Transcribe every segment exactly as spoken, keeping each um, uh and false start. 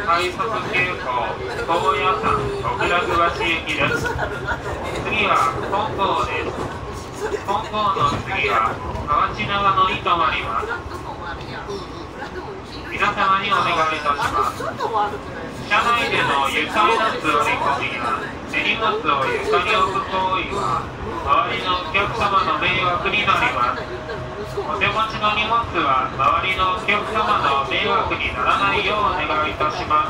快速急行高野山極楽橋行きです。次は本郷です。本郷の次は河内長野に停まります。皆様にお願いいたします。車内での床への座り込みや手荷物を床に置く行為は周りのお客様の迷惑になります。お手持ちの荷物は周りのお客様の迷惑にならないようお願いいたします。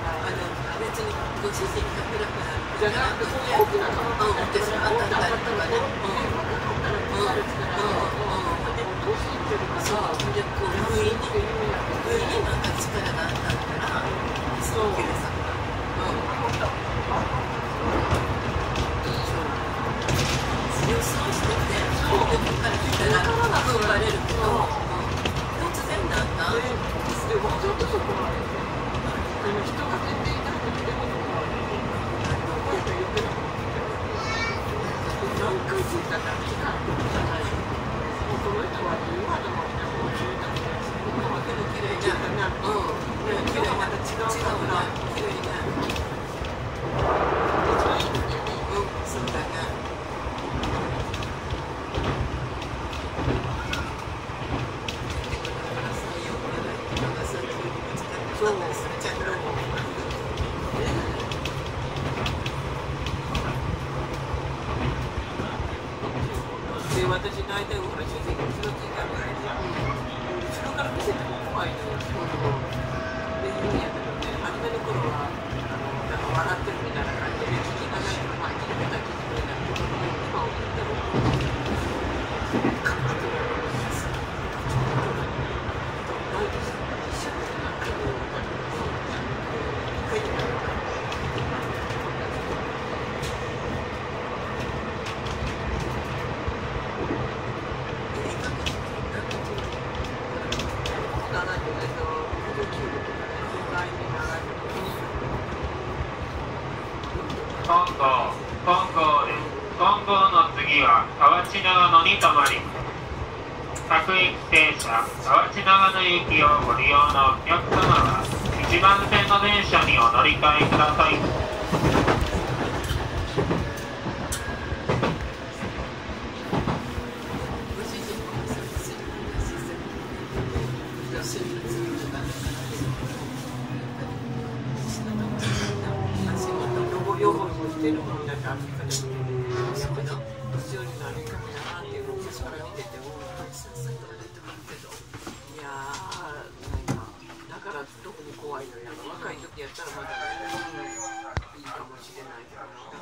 私大体ほら主人が後ろついてあるから後ろから見せても怖いのよ。で言うんやけどね、初めの頃はあのなんか笑ってるみたいな感じで聞きながらまあ聞いてた聞いてくれないけど今思ってるかっこいいです。ないですよ。一緒になんか書いてないから本郷、本郷です。本郷の次は河内長野に停まります。各駅停車、河内長野行きをご利用のお客様は、一番線の電車にお乗り換えください。 予報してるもんだってアメリカでもやっぱり年寄りのアメリカもやなっていうのを昔から見ててもいやーなんかだから特に怖いのや若い時やったらまだいいかもしれないけど